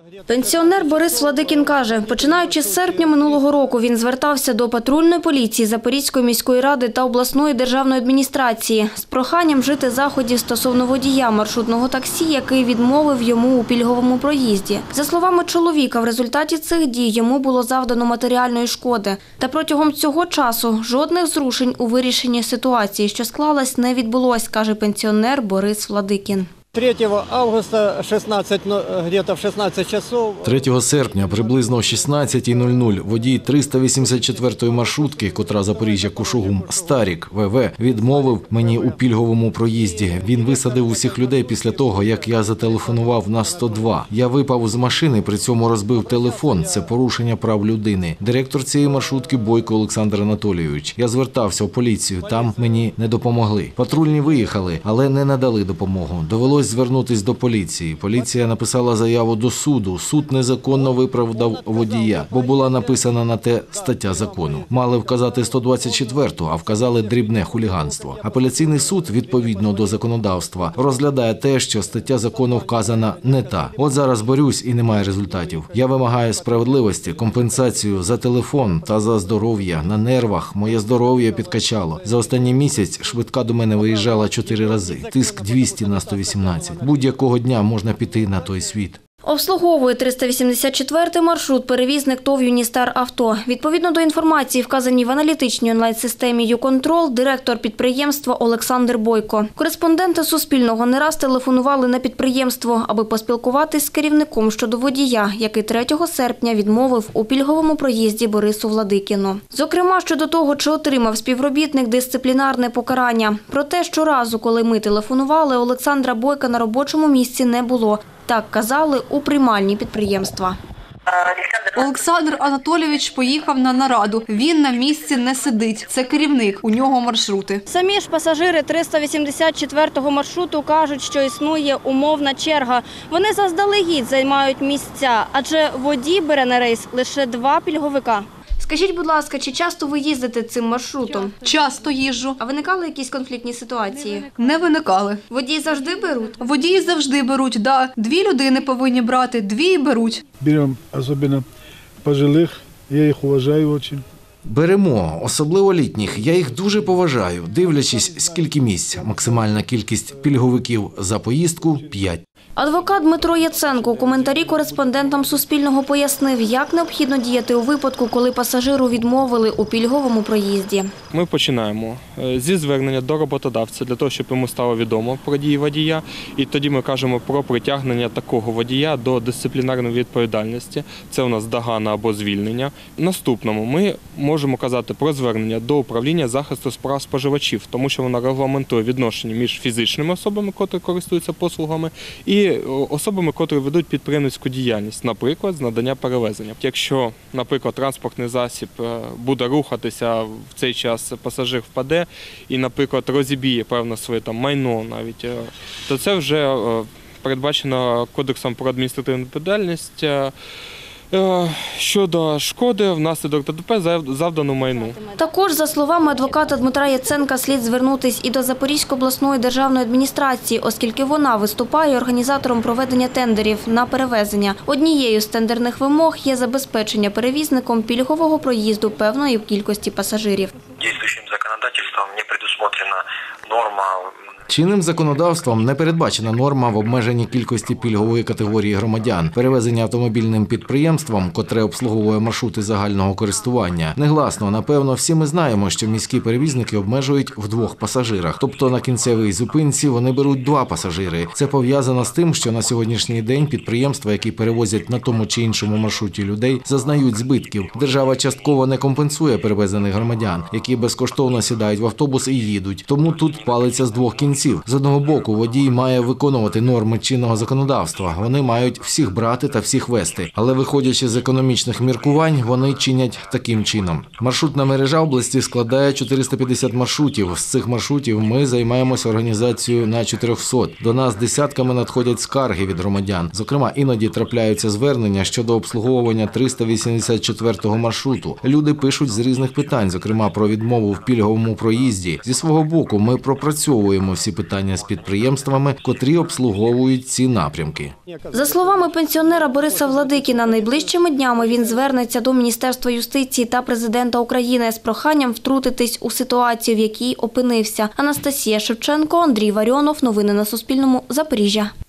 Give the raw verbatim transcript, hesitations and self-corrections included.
Пенсіонер Борис Владикін каже, починаючи з серпня минулого року він звертався до патрульної поліції Запорізької міської ради та обласної державної адміністрації з проханням вжити заходів стосовно водія маршрутного таксі, який відмовив йому у пільговому проїзді. За словами чоловіка, в результаті цих дій йому було завдано матеріальної шкоди. Та протягом цього часу жодних зрушень у вирішенні ситуації, що склалась, не відбулось, каже пенсіонер Борис Владикін. третього августа шістнадцять, где-то в шістнадцять часов. третього серпня приблизно о шістнадцятій нуль нуль водій триста вісімдесят четвертої маршрутки, котра Запоріжжя-Кушугум, Старік ВВ, відмовив мені у пільговому проїзді. Він висадив усіх людей після того, як я зателефонував на сто два. Я випав з машини, при цьому розбив телефон. Це порушення прав людини. Директор цієї маршрутки Бойко Олександр Анатолійович. Я звертався в поліцію, там мені не допомогли. Патрульні виїхали, але не надали допомогу. Довелось звернутися до поліції. Поліція написала заяву до суду. Суд незаконно виправдав водія, бо була написана на те стаття закону. Мали вказати сто двадцять четверту, а вказали дрібне хуліганство. Апеляційний суд, відповідно до законодавства, розглядає те, що стаття закону вказана не та. От зараз борюсь і немає результатів. Я вимагаю справедливості, компенсацію за телефон та за здоров'я. На нервах моє здоров'я підкачало. За останній місяць швидка до мене виїжджала чотири рази. Тиск двісті на сто вісімнадцять. Будь-якого дня можна піти на той світ. Обслуговує триста вісімдесят четвертий маршрут перевізник ТОВ «Юністар Авто». Відповідно до інформації, вказаній в аналітичній онлайн-системі «Юконтрол», директор підприємства Олександр Бойко. Кореспонденти Суспільного не раз телефонували на підприємство, аби поспілкуватись з керівником щодо водія, який третього серпня відмовив у пільговому проїзді Борису Владикіну. Зокрема, щодо того, чи отримав співробітник дисциплінарне покарання. Проте щоразу, коли ми телефонували, Олександра Бойка на робочому місці не було. Так казали у приймальні підприємства. Олександр Анатолійович поїхав на нараду. Він на місці не сидить. Це керівник, у нього маршрути. Самі ж пасажири триста вісімдесят четвертого маршруту кажуть, що існує умовна черга. Вони заздалегідь займають місця, адже водій бере на рейс лише два пільговика. Скажіть, будь ласка, чи часто ви їздите цим маршрутом? Часто їжджу. А виникали якісь конфліктні ситуації? Не виникали. Водії завжди беруть? Водії завжди беруть, да. Дві людини повинні брати, дві і беруть. Беремо, особливо пожилих, я їх уважаю дуже. Беремо, особливо літніх. Я їх дуже поважаю, дивлячись, скільки місць. Максимальна кількість пільговиків за поїздку – п'ять. Адвокат Дмитро Яценко у коментарі кореспондентам Суспільного пояснив, як необхідно діяти у випадку, коли пасажиру відмовили у пільговому проїзді. Ми починаємо зі звернення до роботодавця для того, щоб йому стало відомо про дії водія. І тоді ми кажемо про притягнення такого водія до дисциплінарної відповідальності. Це у нас догана або звільнення. Наступному ми можемо казати про звернення до управління захисту прав споживачів, тому що воно регламентує відношення між фізичними особами, котрі користуються послугами, і особами, котрі ведуть підприємницьку діяльність, наприклад, з надання перевезення. Якщо, наприклад, транспортний засіб буде рухатися, в цей час пасажир впаде і, наприклад, розіб'є певне своє там майно навіть, то це вже передбачено Кодексом про адміністративну відповідальність щодо шкоди внаслідок ДТП завдану майну. Також, за словами адвоката Дмитра Яценка, слід звернутися і до Запорізької обласної державної адміністрації, оскільки вона виступає організатором проведення тендерів на перевезення. Однією з тендерних вимог є забезпечення перевізником пільгового проїзду певної кількості пасажирів. Діючим законодавством не передбачена норма. Чинним законодавством не передбачена норма в обмеженні кількості пільгової категорії громадян. Перевезення автомобільним підприємством, котре обслуговує маршрути загального користування. Негласно, напевно, всі ми знаємо, що міські перевізники обмежують в двох пасажирах. Тобто на кінцевій зупинці вони беруть два пасажири. Це пов'язано з тим, що на сьогоднішній день підприємства, які перевозять на тому чи іншому маршруті людей, зазнають збитків. Держава частково не компенсує перевезених громадян, які безкоштовно сідають в автобус і їдуть. Тому тут палиться з двох кінців. З одного боку, водій має виконувати норми чинного законодавства. Вони мають всіх брати та всіх вести. Але виходячи з економічних міркувань, вони чинять таким чином. Маршрутна мережа області складає чотириста п'ятдесят маршрутів. З цих маршрутів ми займаємося організацією на чотирьохсот. До нас десятками надходять скарги від громадян. Зокрема, іноді трапляються звернення щодо обслуговування триста вісімдесят четвертого маршруту. Люди пишуть з різних питань, зокрема про відмову в пільговому проїзді. Зі свого боку, ми пропрацьовуємо всі усі питання з підприємствами, котрі обслуговують ці напрямки. За словами пенсіонера Бориса Владикіна, найближчими днями він звернеться до Міністерства юстиції та Президента України з проханням втрутитись у ситуацію, в якій опинився. Анастасія Шевченко, Андрій Варіонов. Новини на Суспільному. Запоріжжя.